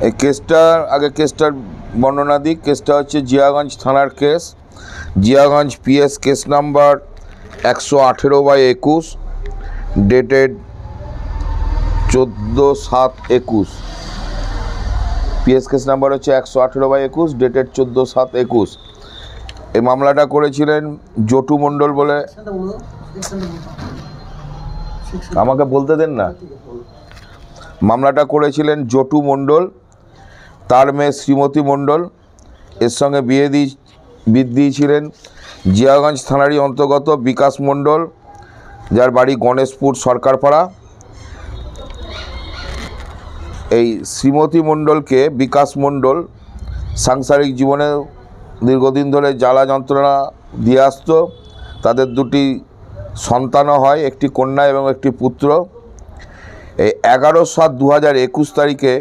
এই কেসটা আগে কেসটার বর্ণনা দিই। কেসটা হচ্ছে জিয়াগঞ্জ থানার case. Jiaganj PS case number 118/21, dated 14/7/21। PS case number হচ্ছে 118/21, ডেটেড 14/7/21। এই মামলাটা করেছিলেন জটু মণ্ডল বলে। আমাকে বলতে দেন না। মামলাটা করেছিলেন জটু মণ্ডল, তার মেয়ে শ্রীমতী মণ্ডল। এর সঙ্গে বিয়ে দিয়েছিলেন জিয়াগঞ্জ থানারই অন্তর্গত বিকাশ মণ্ডল, যার বাড়ি গণেশপুর সরকারপাড়া। এই শ্রীমতী মণ্ডলকে বিকাশ মণ্ডল সাংসারিক জীবনে দীর্ঘদিন ধরে জ্বালা যন্ত্রণা দিয়ে আসত। তাদের দুটি সন্তানও হয়, একটি কন্যা এবং একটি পুত্র। এই 11/7/2021 তারিখে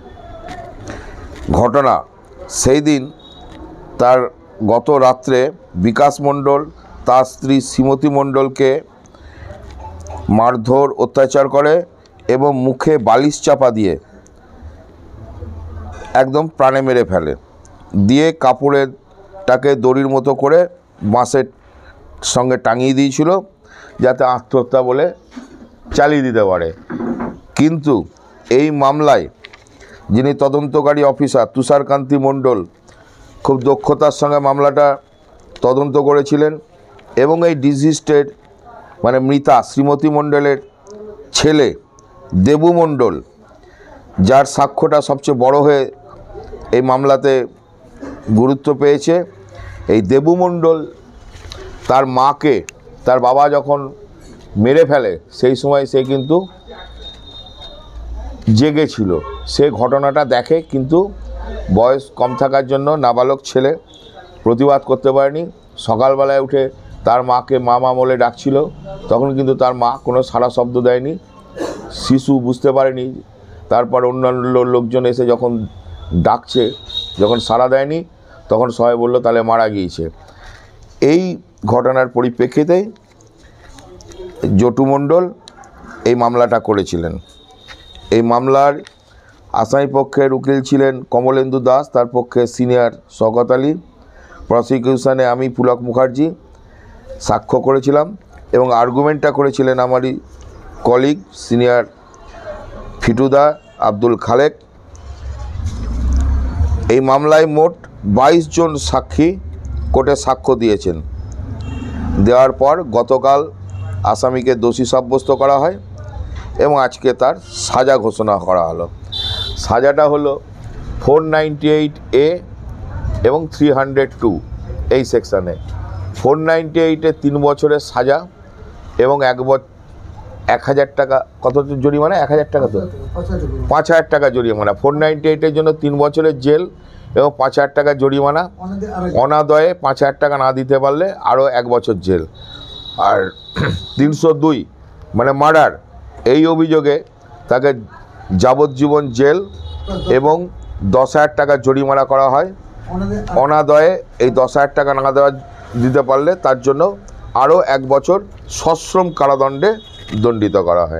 ঘটনা। সেই দিন তার গত রাত্রে বিকাশ মণ্ডল তার স্ত্রী শ্রীমতী মণ্ডলকে মারধর অত্যাচার করে এবং মুখে বালিশ চাপা দিয়ে একদম প্রাণে মেরে ফেলে। দিয়ে কাপড়েরটাকে দড়ির মতো করে বাঁশের সঙ্গে টাঙিয়ে দিয়েছিল যাতে আত্মহত্যা বলে চালিয়ে দিতে পারে। কিন্তু এই মামলায় যিনি তদন্তকারী অফিসার তুষারকান্তি মণ্ডল খুব দক্ষতার সঙ্গে মামলাটা তদন্ত করেছিলেন এবং এই ডিজিস্টের মানে মৃতা শ্রীমতী মণ্ডলের ছেলে দেবু মণ্ডল, যার সাক্ষ্যটা সবচেয়ে বড় হয়ে এই মামলাতে গুরুত্ব পেয়েছে। এই দেবু মণ্ডল তার মাকে তার বাবা যখন মেরে ফেলে সেই সময় সে কিন্তু জেগেছিল। সে ঘটনাটা দেখে, কিন্তু বয়স কম থাকার জন্য নাবালক ছেলে প্রতিবাদ করতে পারেনি। সকালবেলায় উঠে তার মাকে মা বলে ডাকছিল, তখন কিন্তু তার মা কোনো সাড়া শব্দ দেয়নি। শিশু বুঝতে পারেনি। তারপর অন্যান্য লোকজন এসে যখন ডাকছে, যখন সাড়া দেয়নি, তখন সবাই বলল তাহলে মারা গিয়েছে। এই ঘটনার পরিপ্রেক্ষিতে জটু মণ্ডল এই মামলাটা করেছিলেন। এই মামলার আসামি পক্ষের উকিল ছিলেন কমলেন্দু দাস, তার পক্ষে সিনিয়র শওকত আলী। প্রসিকিউশনে আমি পুলক মুখার্জি সাক্ষ্য করেছিলাম এবং আর্গুমেন্টটা করেছিলেন আমারই কলিগ সিনিয়র ফিটুদা আব্দুল খালেক। এই মামলায় মোট 22 জন সাক্ষী কোর্টে সাক্ষ্য দিয়েছেন। দেওয়ার পর গতকাল আসামিকে দোষী সাব্যস্ত করা হয় এবং আজকে তার সাজা ঘোষণা করা হলো। সাজাটা হলো 498A এবং 302 এই সেকশানে। 498-এ 3 বছরের সাজা এবং 1,000 টাকা, কত জরিমানা? 1,000 টাকা, তো 5,000 টাকা জরিমানা। 498-এর জন্য 3 বছরের জেল এবং 5,000 টাকা জরিমানা। অনাদয়ে 5,000 টাকা না দিতে পারলে আরও 1 বছর জেল। আর 302 মানে মার্ডার, এই অভিযোগে তাকে যাবজ্জীবন জেল এবং 10,000 টাকা জরিমানা করা হয়। অনাদয়ে এই 10,000 টাকা না দিতে পারলে তার জন্য আরও 1 বছর সশ্রম কারাদণ্ডে দণ্ডিত করা হয়।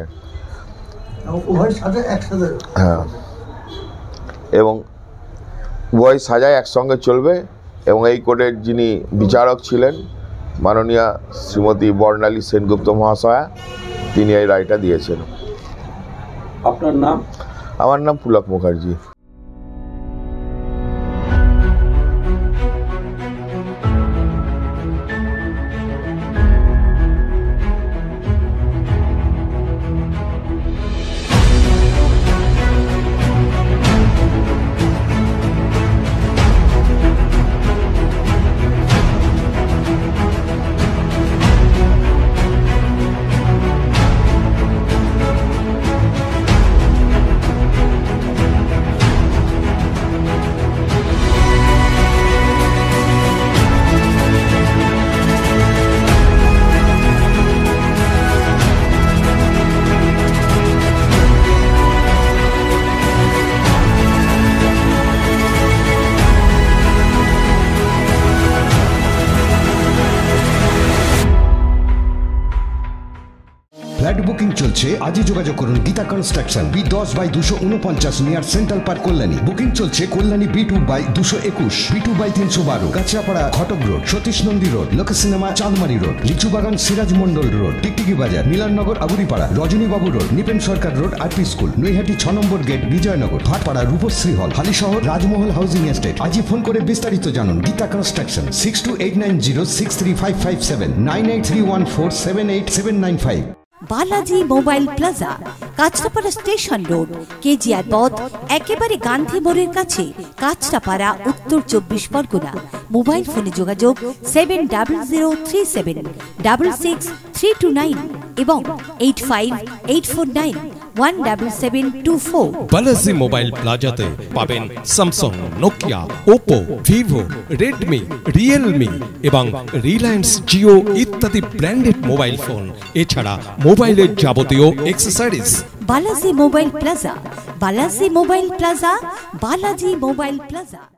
হ্যাঁ, এবং উভয় সাজায় একসঙ্গে চলবে। এবং এই কোর্টের যিনি বিচারক ছিলেন মাননীয়া শ্রীমতী বর্ণালী সেনগুপ্ত মহাশয়া, তিনি এই রায়টা দিয়েছেন। আপনার নাম? আমার নাম পুলক মুখার্জি। চলছে, আজই যোগাযোগ করুন Geeta construction, B10/249 near central park, Kalyani. Booking চলছে Kalyani B2/221, B2/312, Kanchrapara Ghatak road, Satish Nandi road, Lok cinema Chandmari road, Lichubagan Siraj Mondal road, Tiktiki Bazar, Milannagar Aguripara, Rajanibabu road, Nipen Sarkar road, RP school, Naihati 6 নম্বর gate, Bijaynagar, Bhatpara, Rupashree hall, Halisahar, Rajmahal housing estate. আজই ফোন করে বিস্তারিত জানুন। Geeta construction 6289063557, 9831478795। Balaji mobile plaza, Kanchrapara station road, KGR পথ, একেবারে গান্ধী মোড়ের কাছে, কাঁচরাপাড়া, উত্তর 24 পরগনা। মোবাইল ফোনে যোগাযোগ 7003766329 এবং 8584917724। বালাজি মোবাইল প্লাজাতে পাবেন Samsung, Nokia, Oppo, Vivo, Redmi, Realme এবং রিলায়েন্স জিও ইত্যাদি ব্র্যান্ডেড মোবাইল ফোন, এছাড়া মোবাইলের যাবতীয় accessories. Balaji mobile plaza, Balaji mobile plaza, Balaji mobile plaza.